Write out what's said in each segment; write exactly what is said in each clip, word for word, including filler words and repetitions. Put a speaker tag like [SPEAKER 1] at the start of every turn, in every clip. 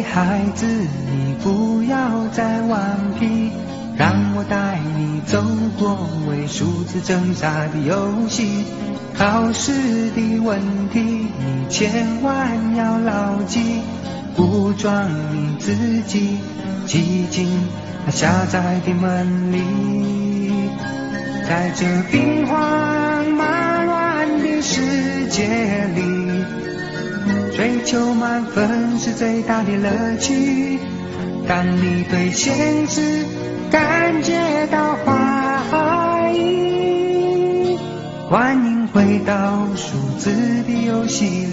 [SPEAKER 1] 孩子，你不要再顽皮，让我带你走过为数字挣扎的游戏。考试的问题你千万要牢记，武装你自己，挤进那狭窄的门里。在这兵荒马乱的世界里，追求满分是最大的乐趣。当你对现实感觉到怀疑，欢迎回到数字的游戏里。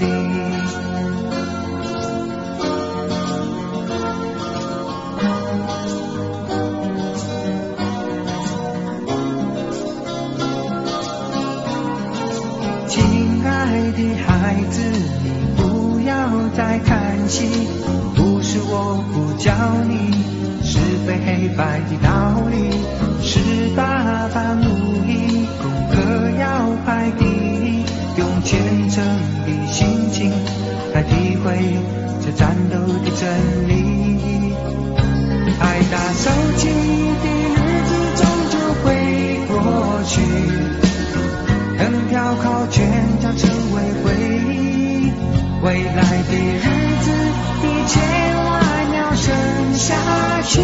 [SPEAKER 1] 亲爱的孩子，你不要再叹息，不是我不教你是非黑白的道理，是爸爸努力，功课要排第一，用虔诚的心情来体会这战斗的真理。爱打手机的日子终究会过去，等调考卷将成为回忆，未来的日子你千万要生下去。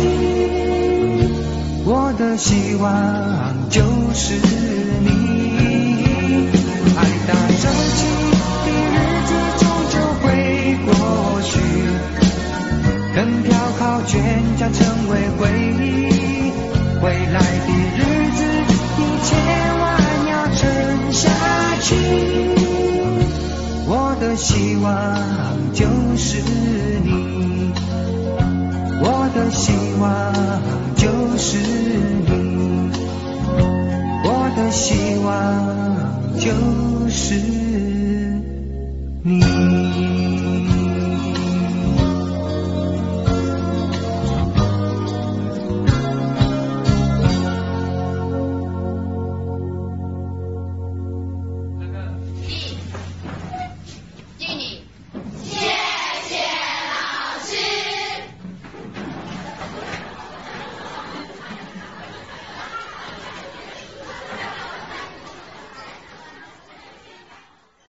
[SPEAKER 1] 我的希望就是你，爱打手机的日子终究会过去，等调考卷将成为回忆，未来的日子你千万要撑下去。我的希望就是你，我的希望就是你，我的希望就是你。